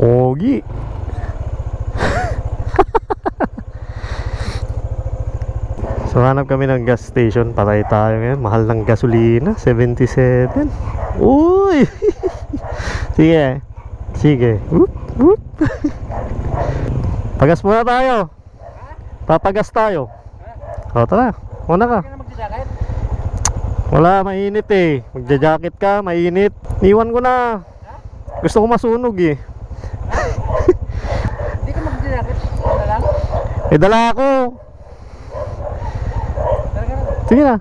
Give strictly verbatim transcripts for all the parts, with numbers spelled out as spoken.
Pogi. So hanap kami ng gas station. Patay tayo ngayon. Mahal ng gasolina, seventy-seven. Uy. Sige. Sige. Whoop, whoop. Pagas muna tayo. Papagas tayo. O tara, muna ka. Wala, mainit eh. Magja-jacket ka, mainit. Iwan ko na. Gusto ko masunog eh. Hindi ka magja-jacket. Dala lang? Eh dala ako. Sige na.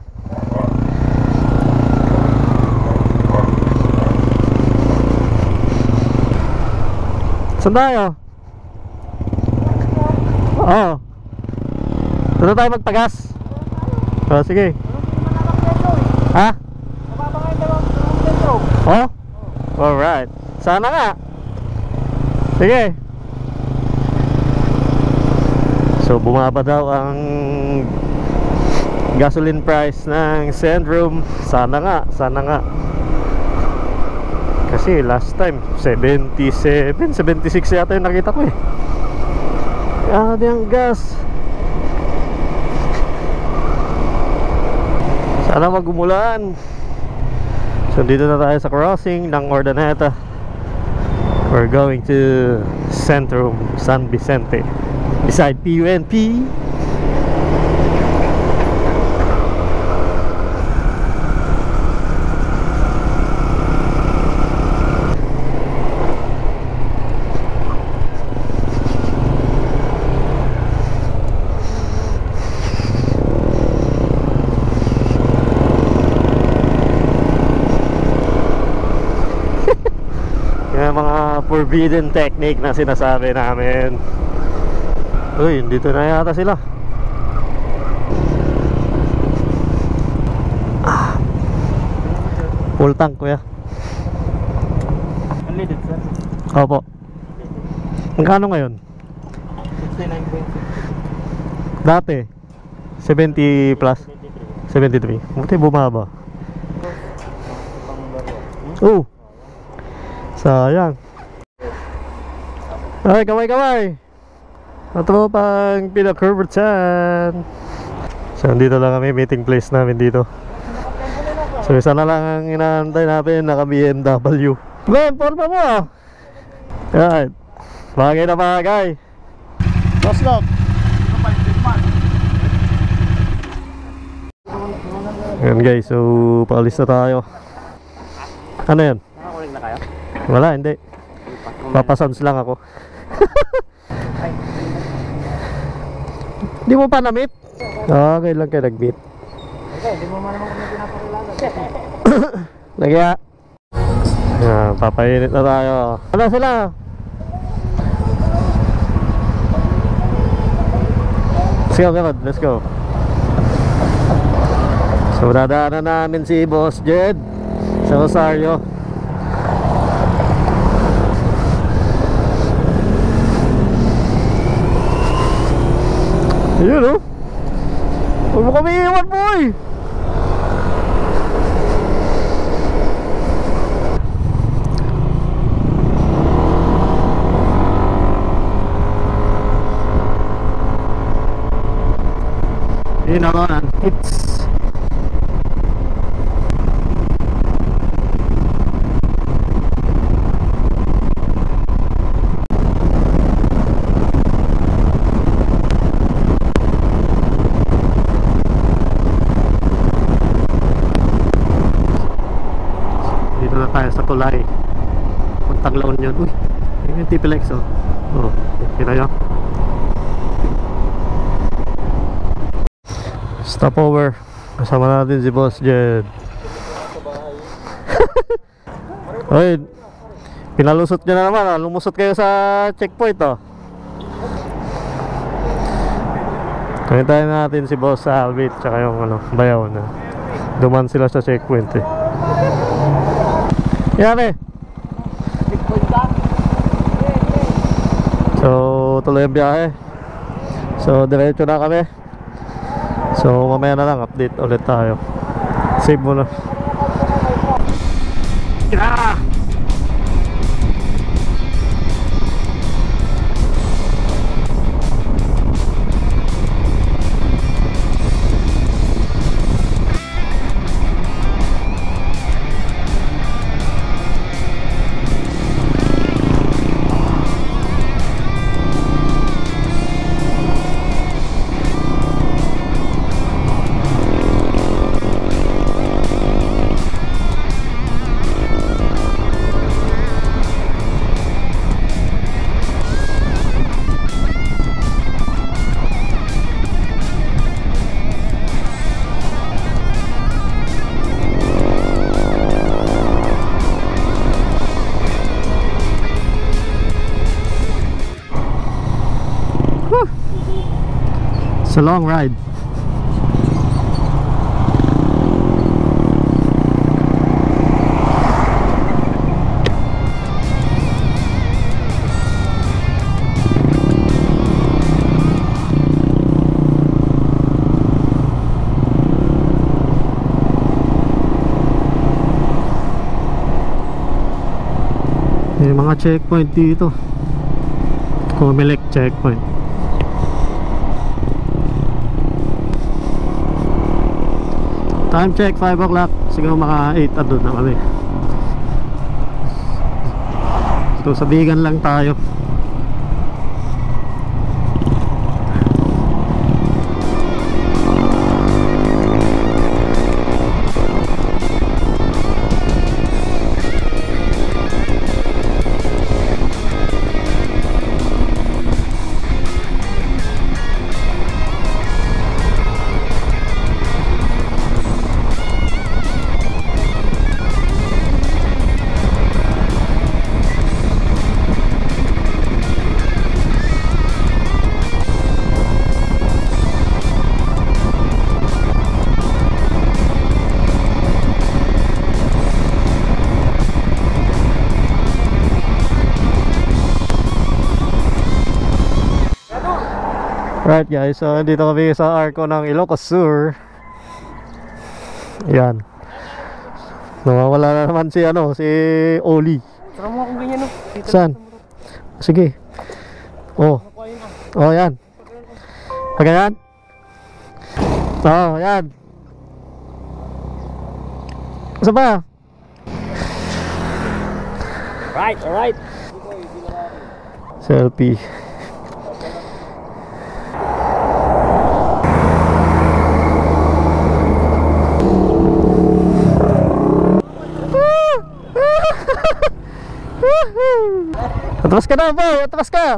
Saan tayo? Oo. Doon tayo magpagas. Oh, sige. Ha? Oh? Alright. Sana nga. Sige. So bumaba daw ang gasoline price ng Sandroom. Sana nga, sana nga. Kasi last time seventy-seven, seventy-six yata yung nakita ko eh. Ah, di ang gas. Sana mag-umulan. So dito na tayo sa crossing ng Urdaneta. We're going to Centrum San Vicente beside P U N P. Mga forbidden technique na sinasabi namin. Uy, dito na yata sila. Ah. Full tank kuya. Unleaded sir? Opo. Magkano ngayon? sixty-nine point six. Dati seventy plus, seventy-three. Buti bumaba. Oh, sayang. Ay, kamay kamay. Ito po pang pinaka-curvertan. So dito lang kami, meeting place namin dito. So isa na lang ang inaantay namin, naka B M W. Ben, porma mo ah. Right. Bagay na bagay. Boss log. Ayan guys, so paalis na tayo. Ano yan? Nakakulig na kayo? Wala, hindi. Papasons lang ako. Di mo pa na-meet? Okay lang kayo nag-meet. Okay, di mo man naman kami pinapakilala. Nagya. Ayan, papainit na tayo. Ano sila? Let's go, come on, let's go. So dadaanan namin si Boss Jed sa Rosario. Ayun oh. Huwag mo kami iwan boy. Yun ako ng hits. Dito na tayo sa tulay. Puntang La Union. Uy, yun yung T P L X oh. Oh, kita nyo. Stopover. Kasama natin si Boss Jed. Oy, pinalusot nyo na naman ah. Lumusot kayo sa checkpoint oh. Kanitahin natin si Boss Albit tsaka yung ano, bayaw na duman sila sa checkpoint eh. Yan eh. So tuloy ang biyahe. So diretso na kami. So mamaya na lang update ulit tayo. Save muna. Yeah. It's a long ride. May mga checkpoint dito. Comelec checkpoint. Time check five o'clock. Siguro mga eight at doon na kami. So sa Bigan lang tayo. Right guys, so dito kami sa arko ng Ilocos Sur. Yan. Nawawala na naman si ano, si Oli. Tara mo akong ganyan no. Saan? Sige. Oh. Oh, yan. Pagyan. Oh, yan. Isa pa. Right, alright. Selfie. Atras ka na, boy! Atras ka!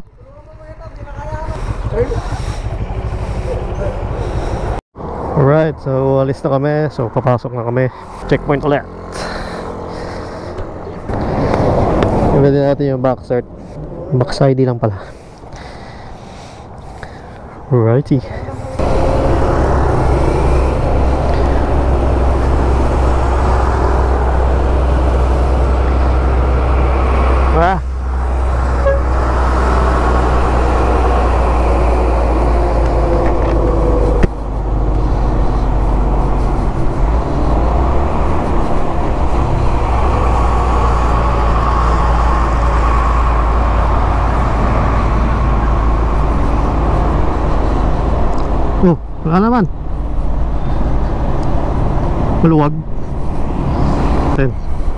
Alright, so alis na kami. So papasok na kami. Checkpoint ulit. Gawin natin yung backside. Backside lang pala. Alrighty. Ah. Oh, wala naman. Maluwag. Ten.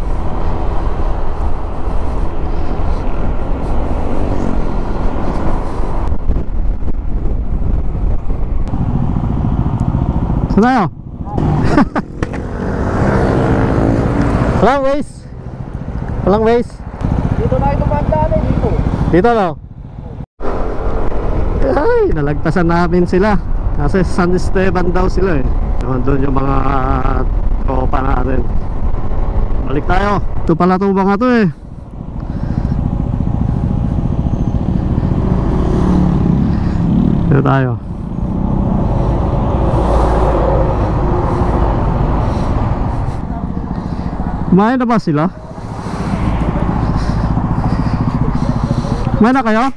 Saan tayo? Walang ways. Walang ways. Dito na ito bandaan eh, dito. Dito no? Ay, nalagpasan namin sila. Kasi San Esteban daw sila eh. Naman doon yung mga tropa natin. Balik tayo. Ito pala itong mga to eh. Dito tayo. Kumain na ba sila? Kumain na kayo?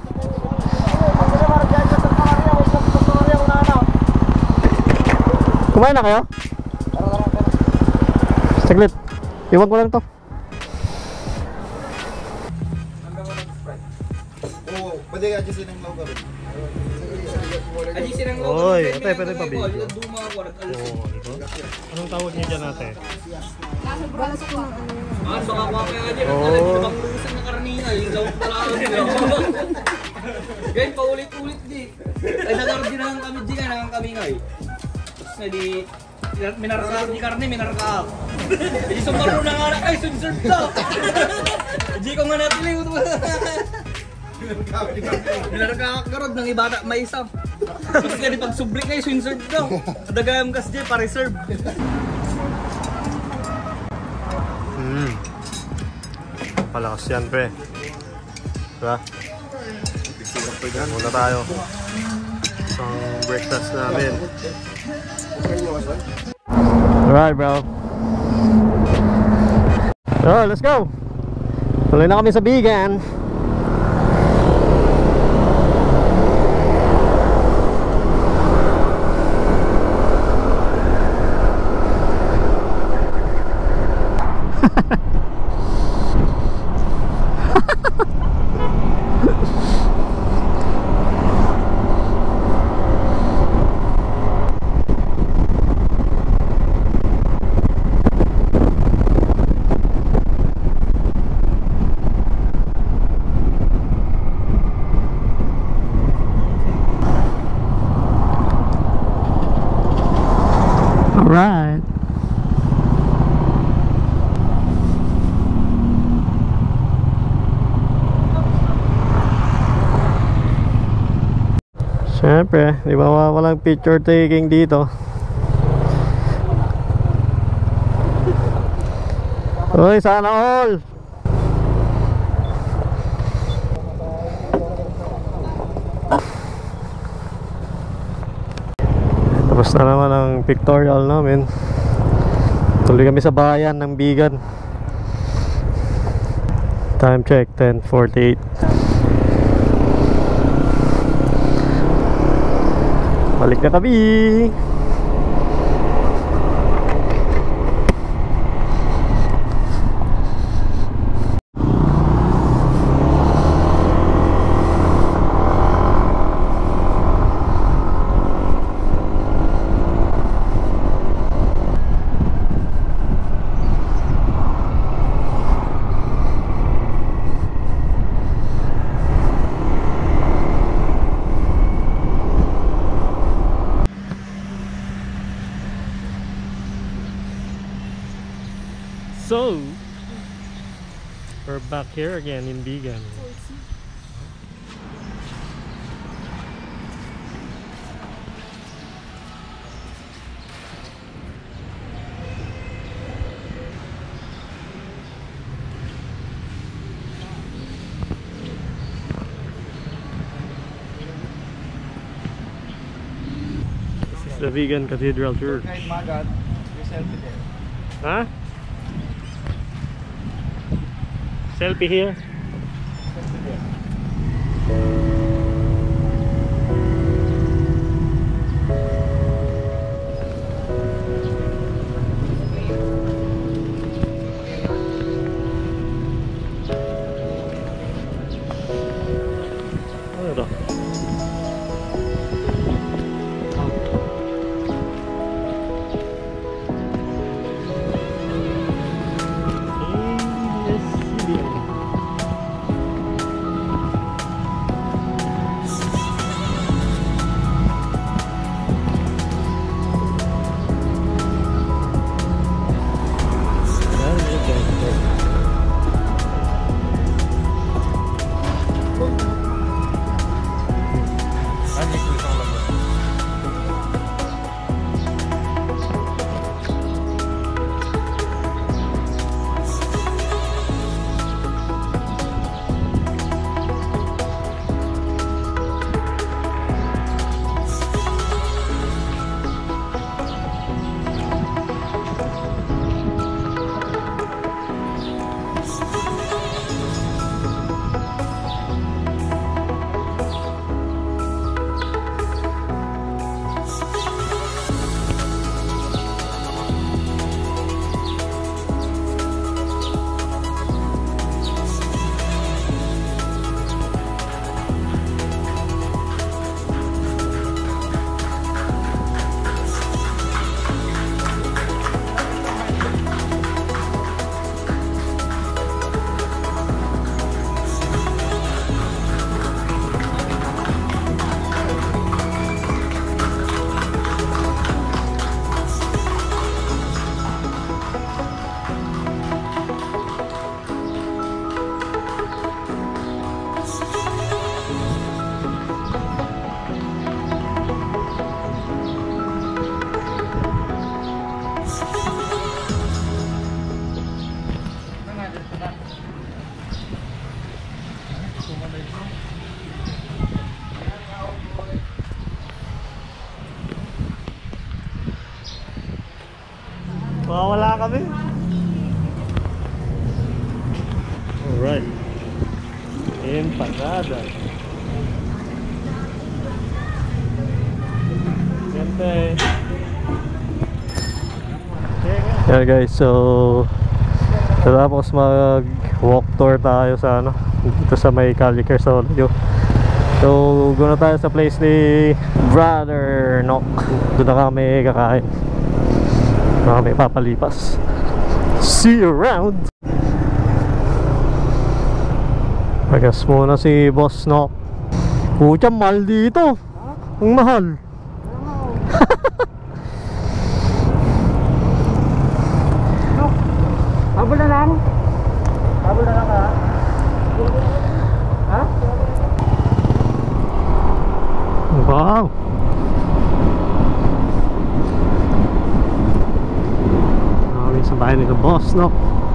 Kumain na kayo? Saglit. Iwan ko lang to. Oo, pwede ka adjustin ng logo rin. Adjustin ang logo. Oy, ate, pwede pa video. Oo, Anong tawag niyo dyan ate? Ah, baka kuha kaya dyan. Oo. Talagang ibang lusan na karnina. Yung lawak pala ako nila. Ganyan, paulit-ulit di. Ay, nagardinahan kami di ka, nangang kami nga eh. Tapos na di, minarka di karne, minarka ako. Hindi sumaro na nga na kayo, sunserve na. Hindi ko nga natiliw. Minarka ako karod ng ibata, may isa. Tapos nga di pag sublik kayo, sunserve na. Kadagayam kas di, pa-reserve. Hmm. Palakas yan pre. Diba? Yan muna tayo. ang breakfast namin. Okay nyo, Aswan? Alright, bro. So, let's go. Tuloy na kami sa Bigan. Alright. Siyempre, di ba walang picture taking dito. Uy, sana all. Tapos na naman ang pictorial namin. Tuloy kami sa bayan ng Bigan. Time check, ten forty-eight. Balik na kami. So, we're back here again in Bigan. This is the Bigan Cathedral Church. Kahit magat, yung selfie there. Huh? Selfie here. Selfie there. Ano ito? Mawawala kami. Alright. Empanada. Siyempre. Yeah guys, so tapos mag walk tour tayo sa ano dito sa may Calicar sa Olio. So guna tayo sa place ni Brother Nock. Doon na kami kakain. Doon na kami papalipas. See you around. Pagas muna si Boss Nock. Pucha, mahal dito. Ang mahal. Habol na lang. Habol na lang ka. Ha? Wow. Kami sa bahay ni Boss Nock.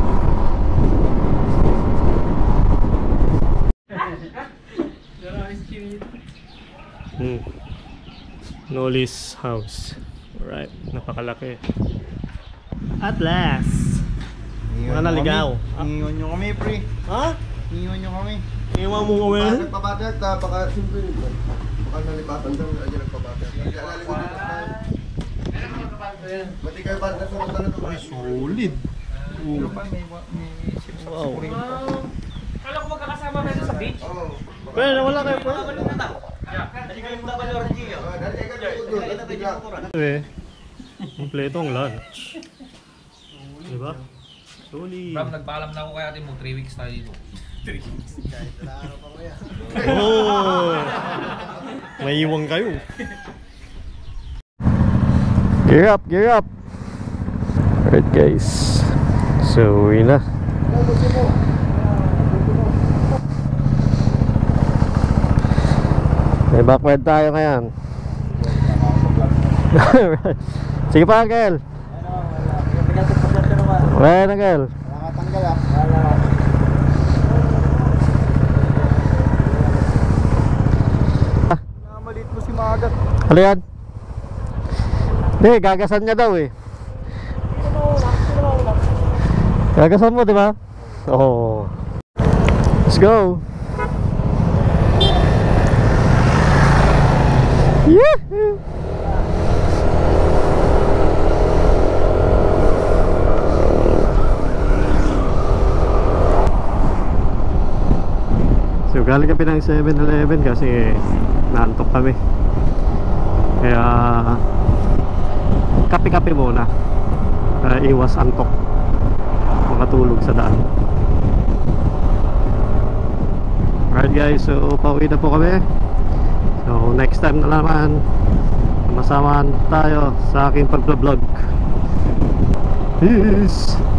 Hmm. Noli's house. Alright, napakalaki. At last. Mga naligaw. Iiwan nyo kami, pre. Ha? Iiwan nyo kami. Iwan mo kami? Baka nagpabatag, ta, baka simple nito. Baka nalipatan daw, hindi nagpabatag. Nag-aalala ko dito tayo. Mati kayo batag sa mga talaga. Ay, solid. Pero pa, may sip-sap sa kurin. Kala ko magkakasama kayo sa beach. Oo. Pwede, wala kayo pa. Hindi kayo magkakasama sa beach. Dali kayo dito doon. Ito bigla. Eh, kompletong lunch. Diba? Solid. Bram, nagpaalam na ako kay ate mo, three weeks tayo dito. three weeks? Oh! May iwang kayo. Gear up, gear up. Alright guys. So, uwi na. May backward tayo ngayon. Sige pa, Angel. Wala na, Angel. Nakatanggal ah. Nakamalit mo si Magat. Ano yan? Hindi, gagasan niya daw eh. Gagasan mo, di ba? Oo. Let's go. Yahoo! So galing kami ng seven eleven kasi naantok kami. Kaya kape-kape muna para iwas antok, makatulog sa daan. Alright guys, so pauwi na po kami. So next time na naman masama tayo sa aking pag-vlog. Peace!